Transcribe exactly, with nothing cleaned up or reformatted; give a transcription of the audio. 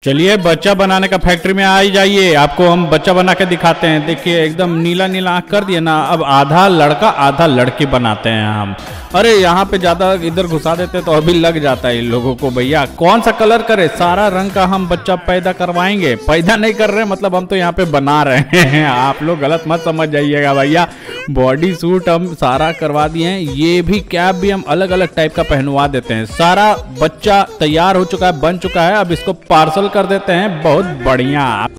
चलिए बच्चा बनाने का फैक्ट्री में आ ही जाइए, आपको हम बच्चा बना के दिखाते हैं। देखिए एकदम नीला नीला आँख कर दिया ना, अब आधा लड़का आधा लड़की बनाते हैं हम। अरे यहाँ पे ज़्यादा इधर घुसा देते तो अभी लग जाता है इन लोगों को। भैया कौन सा कलर करे, सारा रंग का हम बच्चा पैदा करवाएंगे। पैदा नहीं कर रहे मतलब हम तो यहाँ पे बना रहे हैं, आप लोग गलत मत समझ जाइएगा भैया। बॉडी सूट हम सारा करवा दिए हैं, ये भी कैप भी हम अलग अलग टाइप का पहनवा देते हैं। सारा बच्चा तैयार हो चुका है, बन चुका है, अब इसको पार्सल कर देते हैं। बहुत बढ़िया।